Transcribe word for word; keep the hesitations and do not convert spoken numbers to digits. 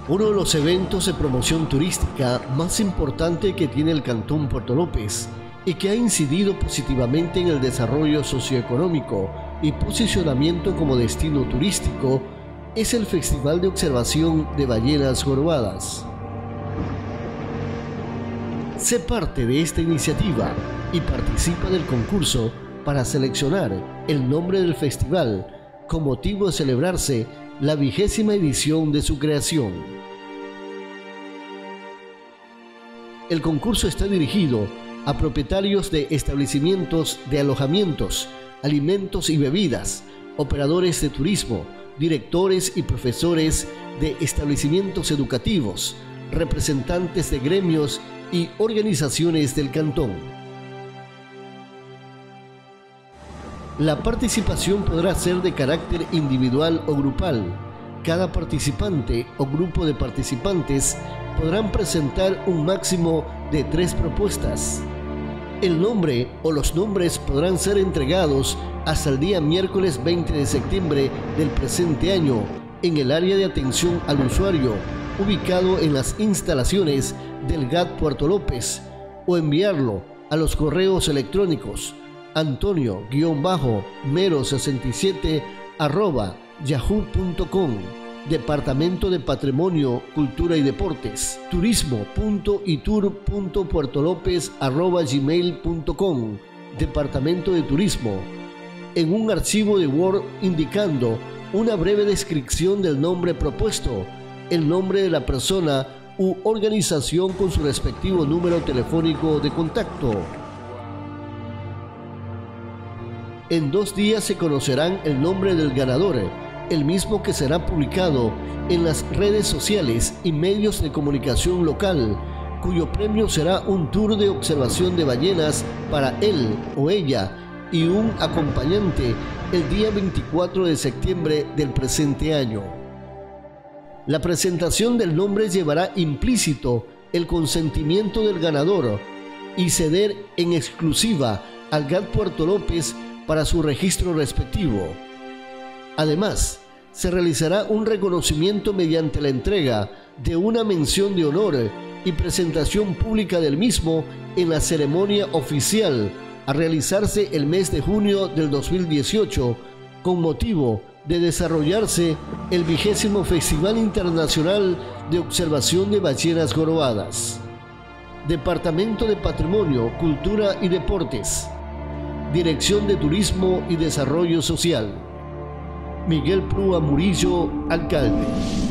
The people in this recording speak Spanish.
Uno de los eventos de promoción turística más importante que tiene el Cantón Puerto López y que ha incidido positivamente en el desarrollo socioeconómico y posicionamiento como destino turístico es el Festival de Observación de Ballenas Jorobadas. Sé parte de esta iniciativa y participa del concurso para seleccionar el nombre del festival con motivo de celebrarse la vigésima edición de su creación. El concurso está dirigido a propietarios de establecimientos de alojamientos, alimentos y bebidas, operadores de turismo, directores y profesores de establecimientos educativos, representantes de gremios y organizaciones del cantón. La participación podrá ser de carácter individual o grupal. Cada participante o grupo de participantes podrán presentar un máximo de tres propuestas. El nombre o los nombres podrán ser entregados hasta el día miércoles veinte de septiembre del presente año en el área de atención al usuario, ubicado en las instalaciones del G A T Puerto López, o enviarlo a los correos electrónicos antonio mero sesenta y siete arroba yahoo punto com, Departamento de Patrimonio, Cultura y Deportes, turismo.itur.puertolopez arroba gmail punto com, Departamento de Turismo, en un archivo de Word indicando una breve descripción del nombre propuesto, el nombre de la persona u organización con su respectivo número telefónico de contacto. En dos días se conocerán el nombre del ganador, el mismo que será publicado en las redes sociales y medios de comunicación local, cuyo premio será un tour de observación de ballenas para él o ella y un acompañante el día veinticuatro de septiembre del presente año. La presentación del nombre llevará implícito el consentimiento del ganador y ceder en exclusiva al G A T Puerto López para su registro respectivo. Además, se realizará un reconocimiento mediante la entrega de una mención de honor y presentación pública del mismo en la ceremonia oficial a realizarse el mes de junio del dos mil dieciocho con motivo de desarrollarse el vigésimo Festival Internacional de Observación de Ballenas Jorobadas. Departamento de Patrimonio, Cultura y Deportes. Dirección de Turismo y Desarrollo Social. Miguel Prúa Murillo, alcalde.